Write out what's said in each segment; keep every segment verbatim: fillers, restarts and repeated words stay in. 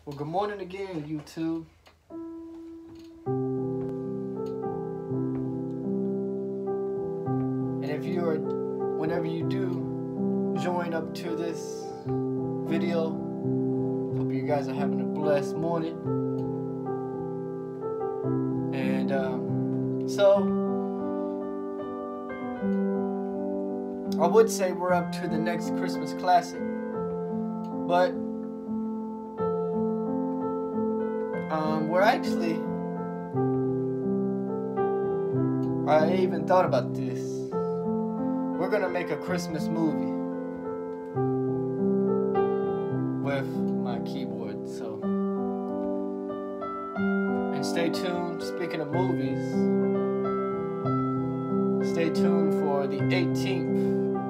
Well, good morning again, YouTube. And if you are, whenever you do join up to this video, hope you guys are having a blessed morning. And um, so, I would say we're up to the next Christmas classic, but um, we're actually, I even thought about this. We're gonna make a Christmas movie with my keyboard, so. And stay tuned, speaking of movies, stay tuned for the eighteenth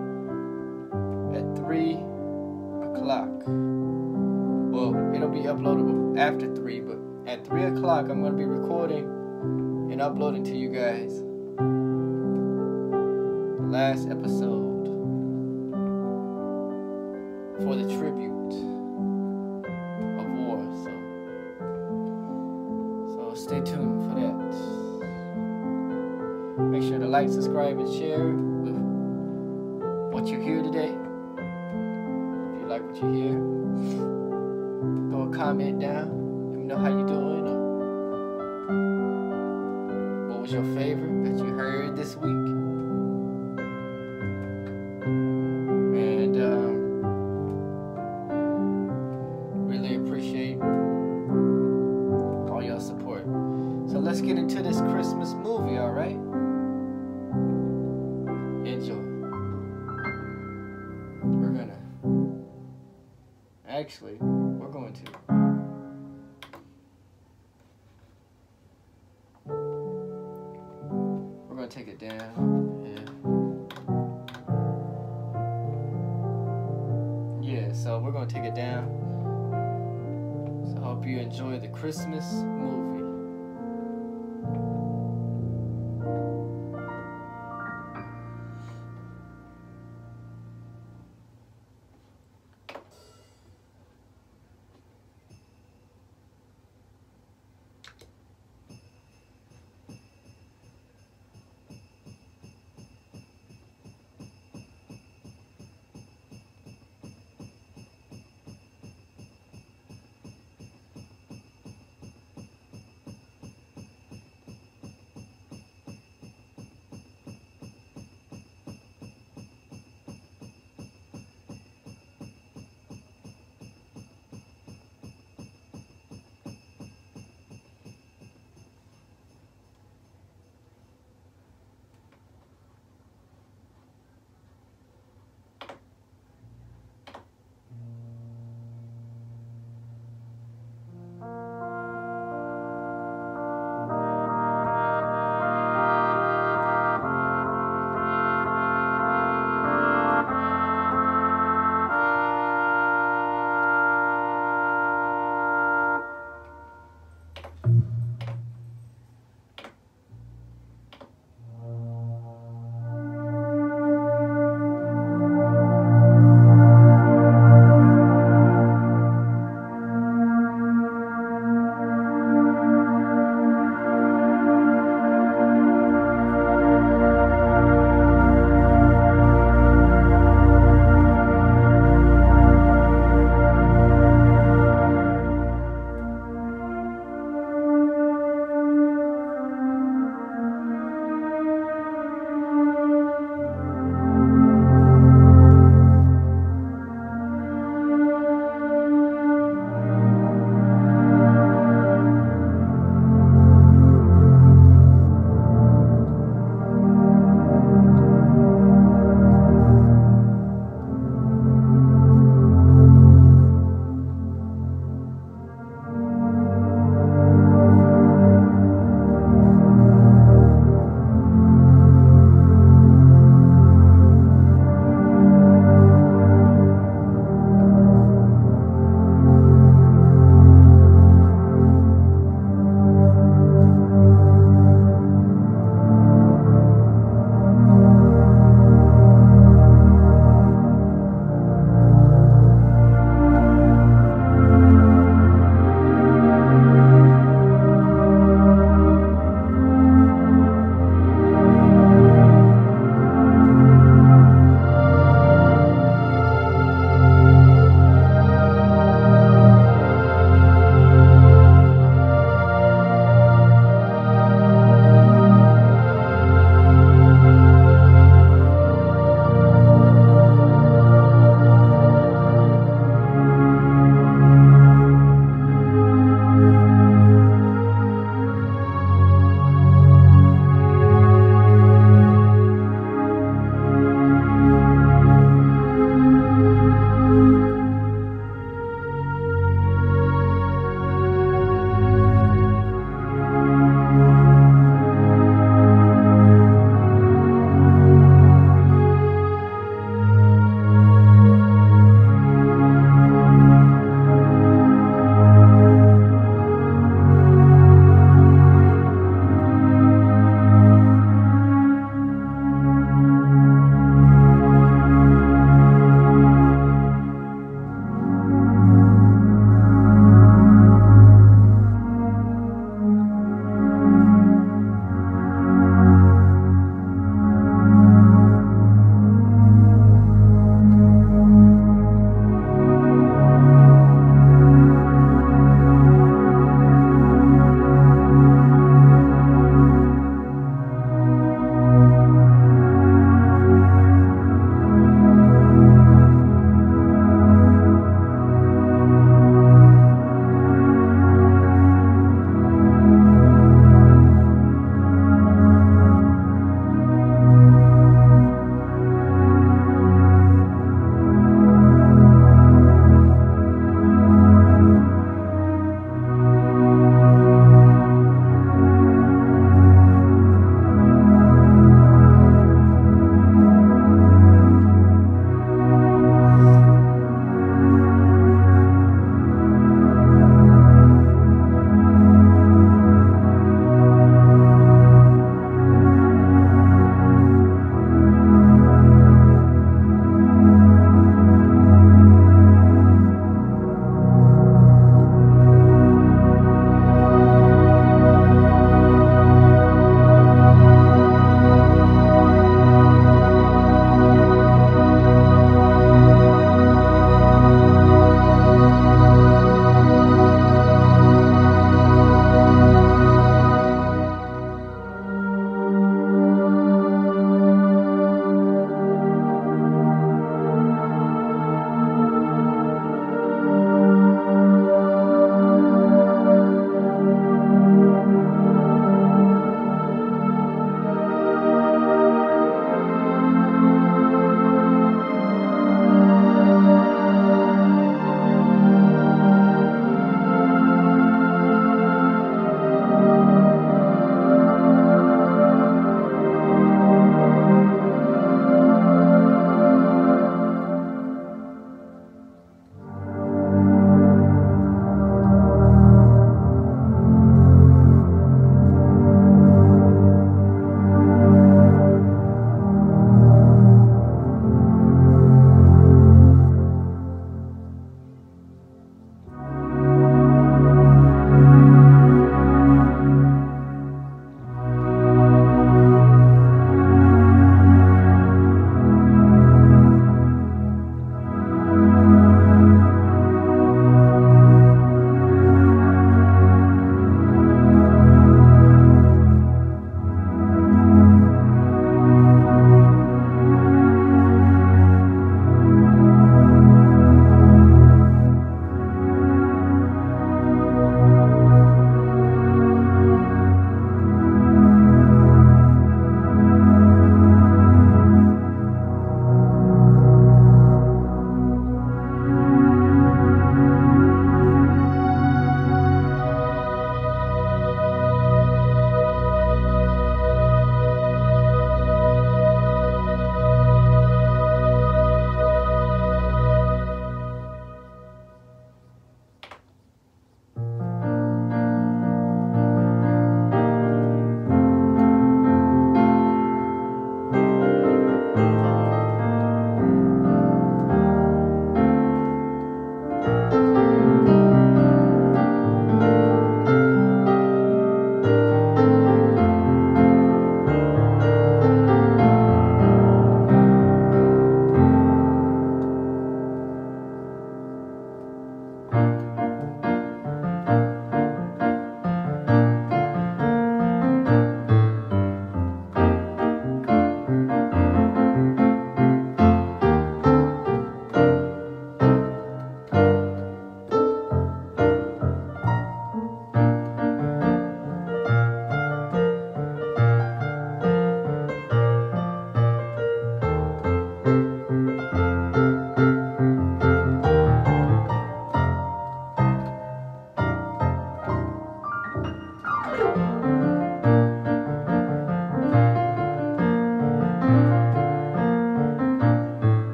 at three o'clock. Well, it'll be uploadable after three, but at three o'clock I'm gonna be recording and uploading to you guys the last episode for the tribute of war. So, so stay tuned for that. Make sure to like, subscribe, and share with what you hear today. If you like what you hear, go a comment down. Let me know how you doing. Or what was your favorite that you heard this week? And um, really appreciate all your support. So let's get into this Christmas movie, all right? Enjoy. We're gonna actually we're going to we're gonna take it down. Yeah. Yeah, so we're gonna take it down. So I hope you enjoy the Christmas movie.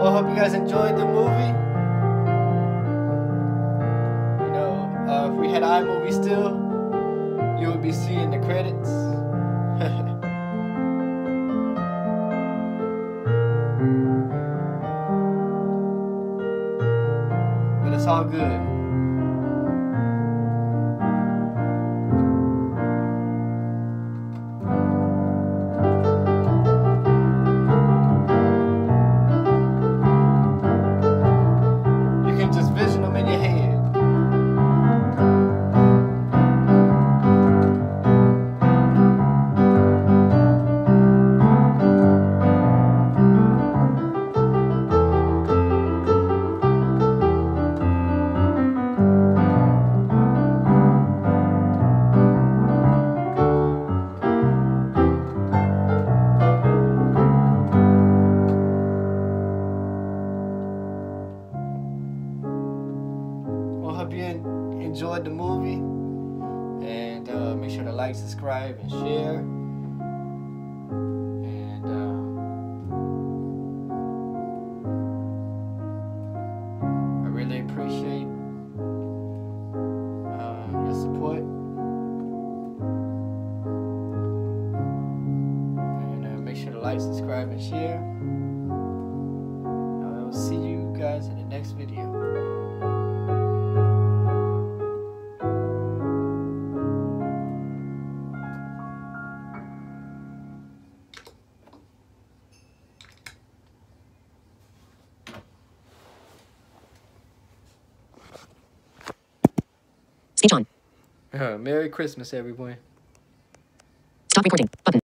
Well, I hope you guys enjoyed the movie. You know, uh, if we had iMovie still, you would be seeing the credits. But it's all good. Just vision them in your head. Hope you enjoyed the movie, and uh, make sure to like, subscribe, and share. And uh, I really appreciate uh, your support. And uh, make sure to like, subscribe, and share. I will see you guys in the next video. Speech on. Uh, Merry Christmas, everyone. Stop recording. Button.